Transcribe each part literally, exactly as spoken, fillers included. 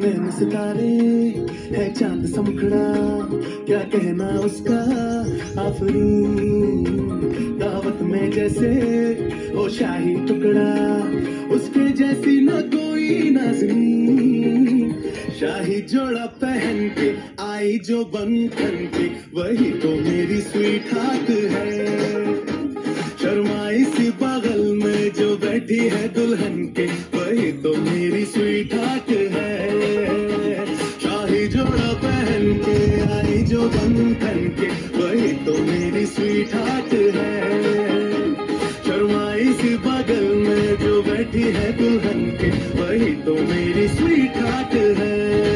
नैन सितारे है चांद सा मुखड़ा, क्या कहना उसका आफरीन। दावत में जैसे वो शाही टुकड़ा, उसके जैसी न कोई नाज़नीन। शाही जोड़ा पहन के आई जो बंधन के, वही तो मेरी स्वीट हार्ट है। शर्माई सी बगल में जो बैठी है दुल्हन के, वही तो मेरी स्वीट हार्ट है। शाही जोड़ा पहन के आई जो बंधन के, वही तो मेरी स्वीट हार्ट है। शर्माई सी बगल में जो बैठी है दुल्हन के, वही तो मेरी स्वीट हार्ट है।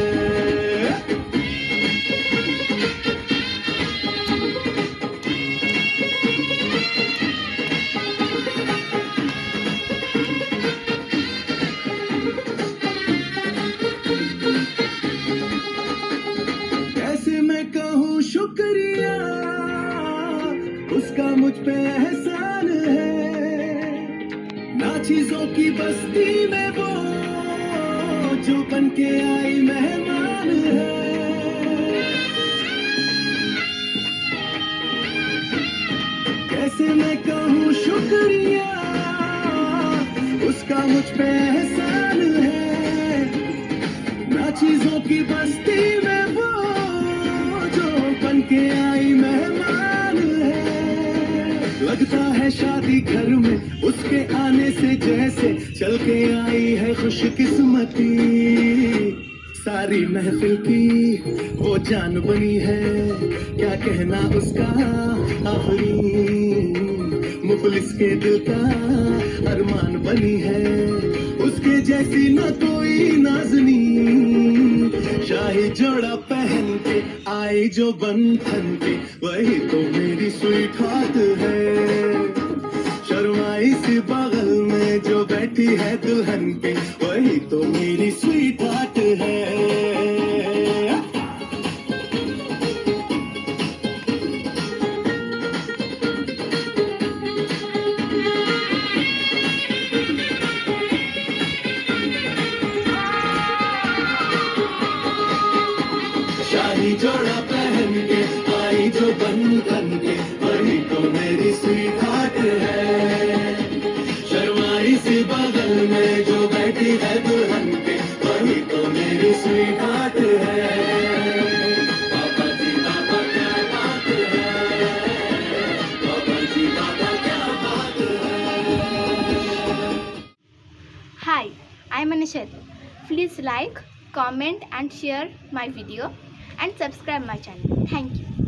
शुक्रिया उसका मुझ पे एहसान है, ना चीजों की बस्ती में वो जो बन के आई मेहमान है। कैसे मैं कहूँ शुक्रिया उसका मुझ पे एहसान है, ना चीजों की बस्ती में वो के आई मेहमान है। लगता है शादी घर में उसके आने से जैसे चल के आई है खुशकिस्मती। सारी महफिल की वो जान बनी है, क्या कहना उसका आफरीन। मुफलिस के दिल का अरमान बनी है, उसके जैसी न कोई नाज़नीन। शाही जोड़ा पहन के आई जो बंधन के, वही तो मेरी स्वीट हार्ट है। शर्माई सी बगल में जो बैठी है दुल्हन के, वही तो मेरी स्वीट हार्ट है। शाही जोड़ा पहन के आई जो बंधन के, वही तो मेरी स्वीट हार्ट है। शर्माई सी बगल में जो बैठी है दुल्हन के, वही तो मेरी स्वीट हार्ट है। पापा जी पापा क्या बात है, पापा जी पापा क्या बात है। Hi, I'm Anwesha Datta. Please like, comment and share my video and subscribe my channel. Thank you.